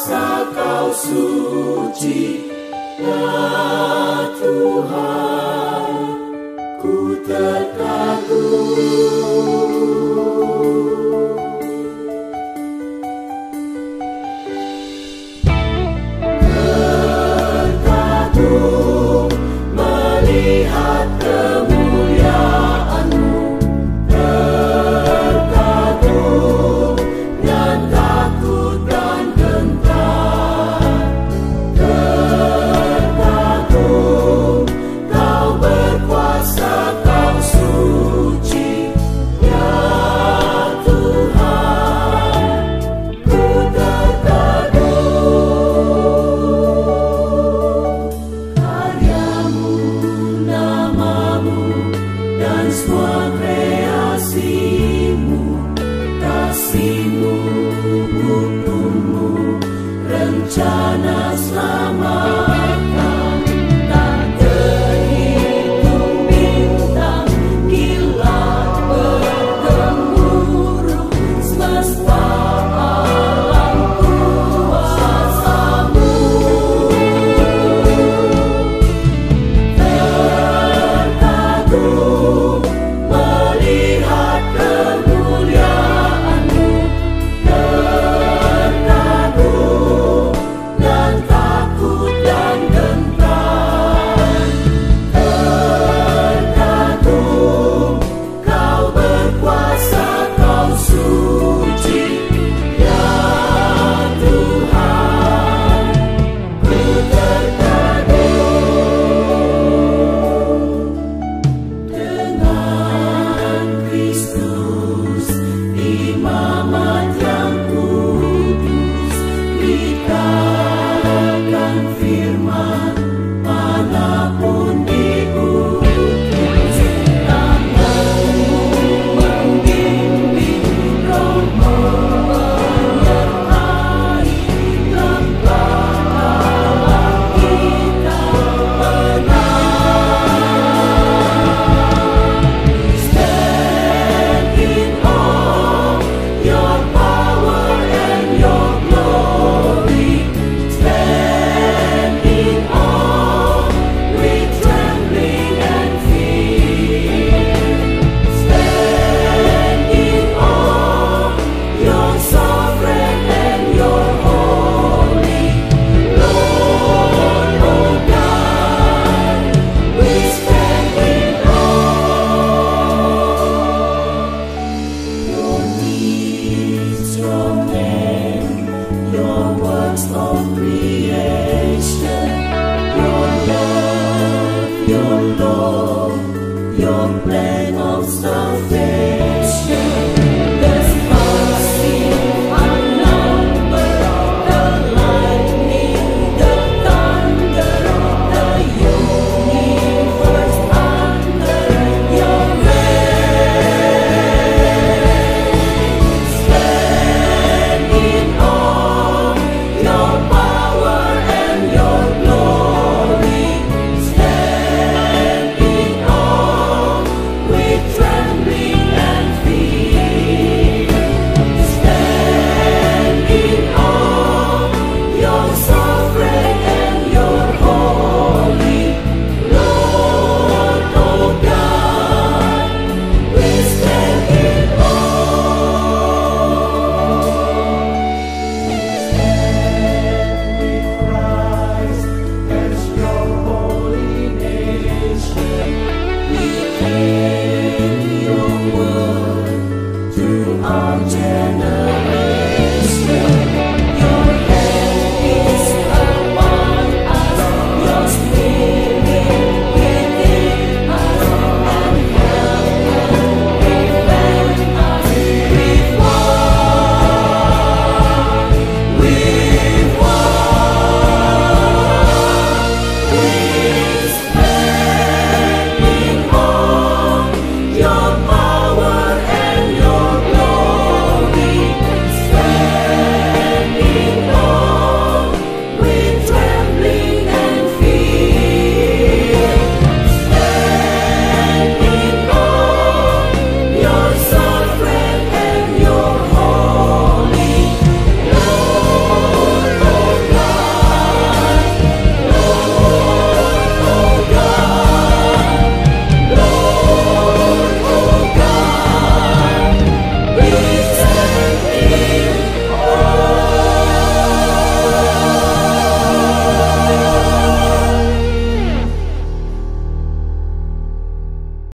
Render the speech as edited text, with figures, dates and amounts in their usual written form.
berkuasa, Kau suci, ya Tuhan, ku terkagum. Terkagum melihat kemuliaan-Mu, terkagum dan takut dan gentar, terkagum Kau berkuasa, Kau suci, ya Tuhan, ku terkagum. Karya-Mu, nama-Mu, dan semua kreasi-Mu, kasih-Mu, hukum-Mu, rencana selamatkan, tak terhitung bintang, kilat bergemuruh, semesta alam kuasa-Mu. Terkagum melihat kemuliaan-Mu, terkagum dan takut dan gentar, terkagum Kau berkuasa, Kau suci, ya Tuhan, ku terkagum. Dengan Kristus, imamat yang kudus, beritakan firman manapun diutus. Tangan-Mu membimbing, Roh-Mu menyertai, lembah kita menang. Stand in awe, Your power and Your glory. Stand in awe, with trembling and fear. Stand in awe, You're sovereign and You're holy. Lord, oh God, we stand in awe. Your deeds, Your name, Your works of creation, Your love, Your law, Your plan of salvation. There's massive unnumbered, the lightning, the thunder, the universe under Your reign. Stand in awe, Your power and Your glory. Stand in awe, with trembling and fear. Stand in awe, You're sovereign and You're holy. Lord, oh God, we stand in awe. With Christ as Your holy nation, we take Your word to our generation.